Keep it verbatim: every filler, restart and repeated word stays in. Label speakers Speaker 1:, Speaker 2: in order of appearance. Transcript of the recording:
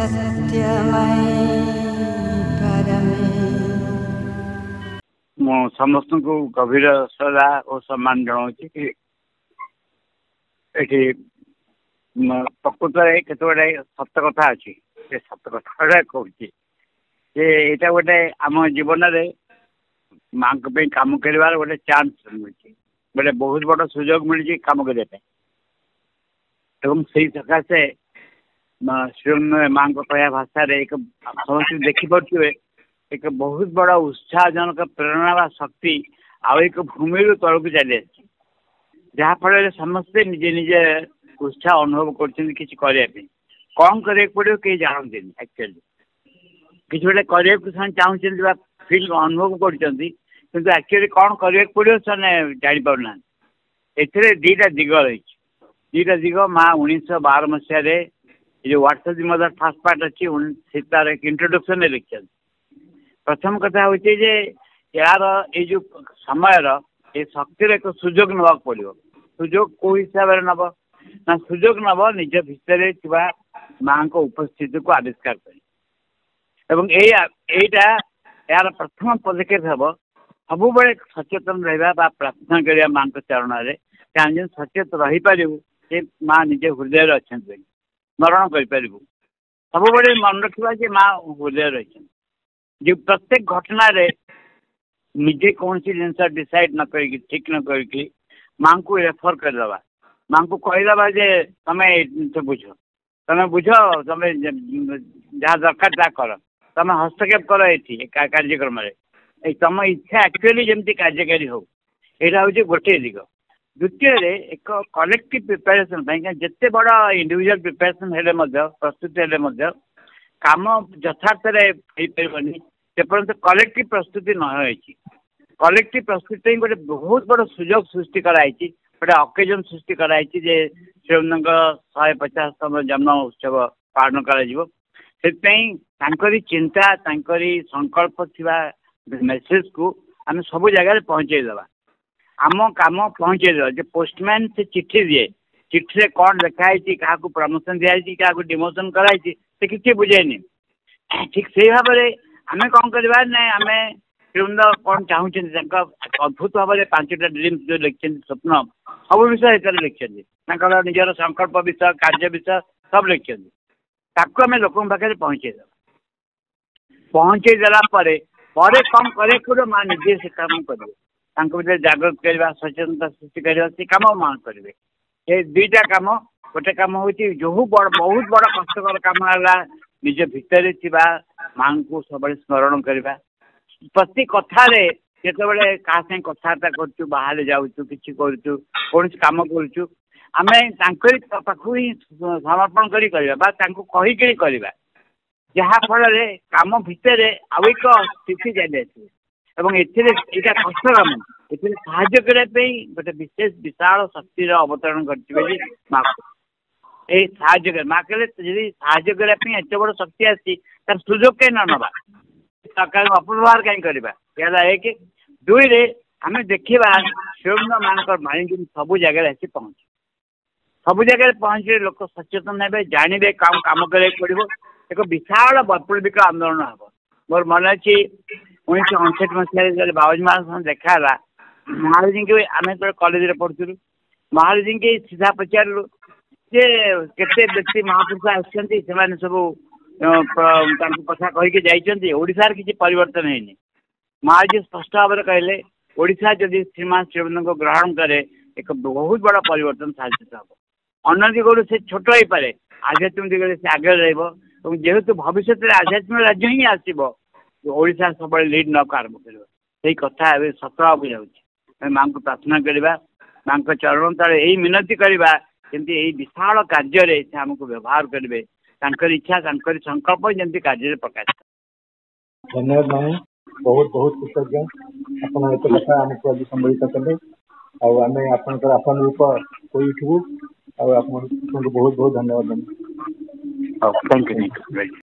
Speaker 1: मु समस्त को गभीर श्रद्धा और सम्मान जनाऊँगी कि ये प्रकृत केतोड़े सत कथा अच्छी से सत कथा कहूँ ये गोटे आम जीवन में माँ कम कर गोटे चांस मिली गोटे बहुत बड़ सुजोग मिली कम करने से सकाशे माँ कह भाषा एक समस्त देखिपे एक बहुत बड़ा उत्साहजनक प्रेरणा व शक्ति आ एक भूमि तौक चली जहाँफल समस्ते निजे निजे उत्साह अनुभव करने कौन करा पड़ो कहीं जानते एक्चुअली किसी गोटे करा चाहते फिल अनुभव कर एक्चुअली कौन करा पड़ो से जापार ना ए दीटा दिग रही दीटा दिग माँ उन्नीस बार मसीह जो व्हाट्सएप मदर फास्ट पार्ट अच्छी तार एक इंट्रोडक्शन लिखी प्रथम कथा हूँ यार ये जो समय ये शक्तिर एक सुजोग ना पड़ो सुजोग कौ हिसाब से नब ना सुजोग नब निज भितर माँ को उपस्थिति को आविष्कार कर यार प्रथम पदक्षेप हम सब बड़े सचेतन रहा प्रार्थना करवा माँ चरण से सचेत रही पारू से माँ निजे हृदय अच्छा स्मरण कर सब बड़े मन रखा माँ हृदय रही जो प्रत्येक घटना रे निजे कौन सी जिन डिसाइड न कर ठीक न कर माँ को रेफर करदे माँ को कहीदे जे तुम्हें बुझ तुम बुझ तुम जहाँ दरकार ता कर तुम हस्तक्षेप कर ये कार्यक्रम तुम इच्छा एक्चुअली जमी कार्यकारी हो यहाँ हूँ गोटे दिग द्वितीय एक कलेक्टिव प्रिपेरेसन जिते बड़ इंडिविजुअल प्रिपेरेसन हेले प्रस्तुति हेले काम यथार्थ हो पर्यंत कलेक्टिव प्रस्तुति न कलेक्टिव प्रस्तुति गोटे बहुत बड़ सुजोग सृष्टि कराई गोटे अकेजन सृष्टि कराई श्रीअरविंद शहे पचासतम जन्म उत्सव पालन कर चिंता संकल्प थी मेसेज को आम सब जगह पहुँचेदेवा आम कम पहुँचेदेवा जो पोस्टमैन से चिट्ठी दिए चिट्ठी रे कौन लिखाई क्या प्रमोशन दिखाई क्या डिमोशन कराई से किसी बुझेनि ठीक से भाव में आम कौन करवा ना आम श्रीअरविंद कौन चाहते अद्भुत भाव में पांचटा ड्रीम्स जो लिखते स्वप्न सब विषय लिखते निजर संकल्प विषय कार्य विषय सब लिखते आम लोक पाखे पहुँचेदेवा पहुँचेदेला कौन करे पड़ो माँ निजे से कम कर जागृत करवा सचेतनता सृष्टि करवा से कम माँ करेंगे ये दुईटा कम गोटे कम हूँ जो बड़ बहुत बड़ कष्टर कम है निज भितर माँ को सब स्मरण करवा प्रति कथार जिते क्या कथबार्ता कर बाहर जाऊँ कि कौन कम करें पाखु ही समर्पण कर करवा जहाँफल कम भितर आउ एक स्थिति चली आसवे एटा कष्ट कम ये करने गोटे विशेष विशाल शक्तिर अवतरण कर माँ ये माँ कहले जी करने एत बड़ शक्ति आसी तार सुजोग कहीं न नवा अपव्यवहार कहीं करवा एक दुई आम देखा श्रीअरविंद माँ माइंड सब जगह आसी पहुँच सब जगह पहुँचे लोक सचेतन हे जानवे कम कम करा पड़ो एक विशाल वैप्लविक आंदोलन हम मोर मन अच्छी उन्नीस अड़सठ मसीह बाबूजी मान देखा महाराज की आम तो कॉलेज पढ़ुलु महाराज की सीधा पचारू जे केते व्यक्ति महापुरुष आसछन्ति सेमाने सब कथा कहीकि जाइछन्ति ओडिशार किछि परिवर्तन हैनी महाराज स्पष्ट भाव में कहले ओडिशा जदि श्रीमान श्रीअरविंद को ग्रहण करे एक बहुत बड़ा परिवर्तन साधित हम अन्य दिगरू से छोट हो पारे आध्यात्मिक दिगरे से आगे रहिबो जेहेतु भविष्य में आध्यात्मिक राज्य ही आसो ओडिशा सब लीड न आरंभ कर कथा सत बुझाऊँ माँ को प्रार्थना करवा माँ को चरण तले यही मिनती करवा जमी विशाल कार्य से आमको व्यवहार करेंगे इच्छा संकल्प जमी कार्य प्रकाश
Speaker 2: धन्यवाद माँ बहुत बहुत कृतज्ञ आप एत कथा आमको आज सम्मिलित कले आम आप आशानुरूप होइठबु बहुत बहुत धन्यवाद।
Speaker 1: Thank you.